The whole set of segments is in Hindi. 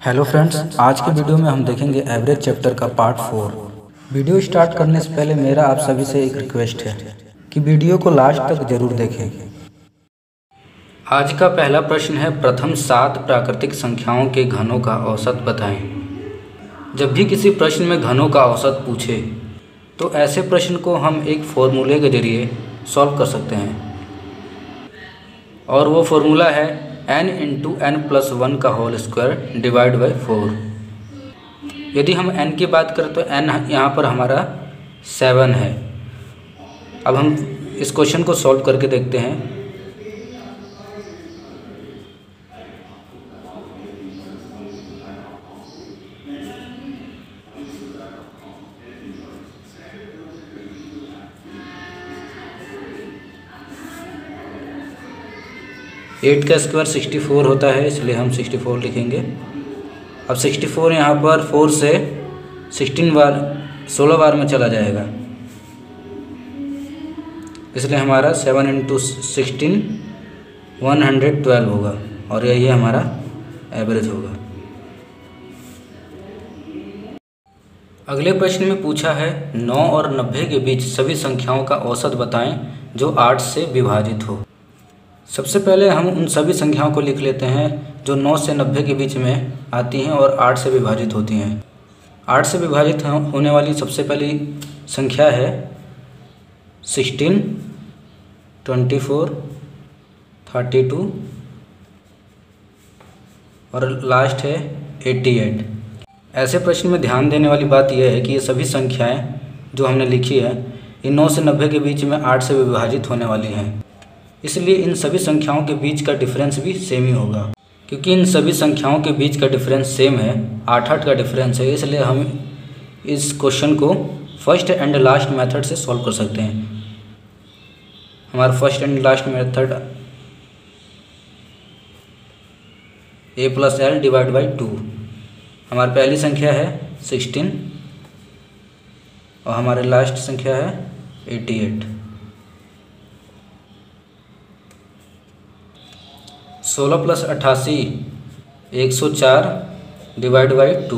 हेलो फ्रेंड्स, आज के वीडियो में हम देखेंगे एवरेज चैप्टर का पार्ट 4। वीडियो स्टार्ट करने से पहले मेरा आप सभी से एक रिक्वेस्ट है कि वीडियो को लास्ट तक जरूर देखें। आज का पहला प्रश्न है, प्रथम 7 प्राकृतिक संख्याओं के घनों का औसत बताएं। जब भी किसी प्रश्न में घनों का औसत पूछे तो ऐसे प्रश्न को हम एक फॉर्मूले के जरिए सॉल्व कर सकते हैं, और वो फॉर्मूला है n इंटू n प्लस 1 का होल स्क्वायर डिवाइड बाई 4। यदि हम n की बात करें तो n यहाँ पर हमारा 7 है। अब हम इस क्वेश्चन को सॉल्व करके देखते हैं। एट का स्क्वायर 64 होता है, इसलिए हम 64 लिखेंगे। अब 64 यहाँ पर 4 से 16 बार में चला जाएगा, इसलिए हमारा 7 इंटू 16 112 होगा, और यही हमारा एवरेज होगा। अगले प्रश्न में पूछा है 9 और 90 के बीच सभी संख्याओं का औसत बताएं जो 8 से विभाजित हो। सबसे पहले हम उन सभी संख्याओं को लिख लेते हैं जो 9 से 90 के बीच में आती हैं और 8 से विभाजित होती हैं। 8 से विभाजित होने वाली सबसे पहली संख्या है 16, 24, 32 और लास्ट है 88। ऐसे प्रश्न में ध्यान देने वाली बात यह है कि ये सभी संख्याएं जो हमने लिखी है ये 9 से 90 के बीच में 8 से विभाजित होने वाली हैं, इसलिए इन सभी संख्याओं के बीच का डिफरेंस भी सेम ही होगा। क्योंकि इन सभी संख्याओं के बीच का डिफरेंस सेम है, 8-8 का डिफरेंस है, इसलिए हम इस क्वेश्चन को फर्स्ट एंड लास्ट मेथड से सॉल्व कर सकते हैं। हमारा first and last method a plus L divide by 2। हमारी पहली संख्या है 16 और हमारी लास्ट संख्या है 88। 16 प्लस 88 104 डिवाइड बाई 2,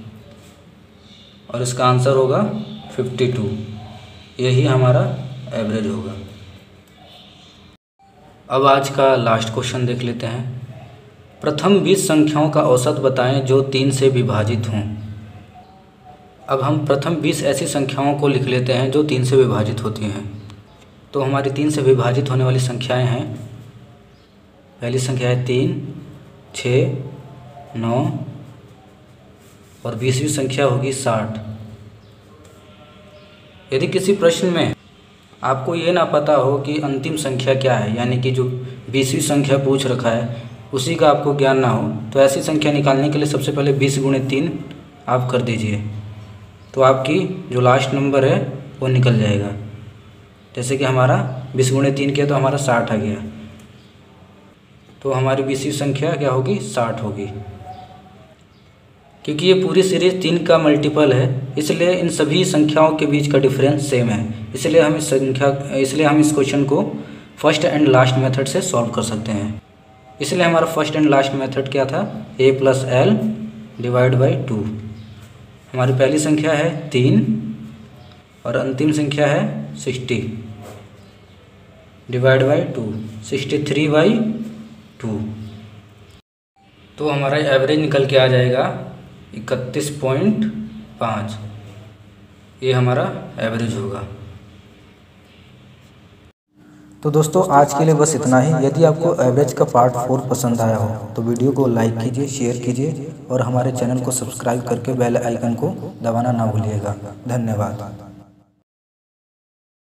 और इसका आंसर होगा 52। यही हमारा एवरेज होगा। अब आज का लास्ट क्वेश्चन देख लेते हैं। प्रथम 20 संख्याओं का औसत बताएं जो 3 से विभाजित हों। अब हम प्रथम 20 ऐसी संख्याओं को लिख लेते हैं जो 3 से विभाजित होती हैं। तो हमारी 3 से विभाजित होने वाली संख्याएं हैं, पहली संख्या है 3, 6, 9 और 20वीं संख्या होगी 60। यदि किसी प्रश्न में आपको ये ना पता हो कि अंतिम संख्या क्या है, यानी कि जो 20वीं संख्या पूछ रखा है उसी का आपको ज्ञान ना हो, तो ऐसी संख्या निकालने के लिए सबसे पहले 20 गुणे 3 आप कर दीजिए, तो आपकी जो लास्ट नंबर है वो निकल जाएगा। जैसे कि हमारा 20 गुणे 3 किया तो हमारा 60 आ गया, तो हमारी 20वीं संख्या क्या होगी, 60 होगी। क्योंकि ये पूरी सीरीज 3 का मल्टीपल है, इसलिए इन सभी संख्याओं के बीच का डिफरेंस सेम है, इसलिए हम इस क्वेश्चन को फर्स्ट एंड लास्ट मेथड से सॉल्व कर सकते हैं। इसलिए हमारा फर्स्ट एंड लास्ट मेथड क्या था, a plus L divide by 2। हमारी पहली संख्या है 3 और अंतिम संख्या है 60 डिवाइड बाई 2, 63 बाई 2। तो हमारा एवरेज निकल के आ जाएगा 31.5। ये हमारा एवरेज होगा। तो दोस्तों आज के लिए बस इतना ही। यदि आपको एवरेज का पार्ट 4 पसंद आया हो तो वीडियो को लाइक कीजिए, शेयर कीजिए और हमारे चैनल को सब्सक्राइब करके बेल आइकन को दबाना ना भूलिएगा। धन्यवाद।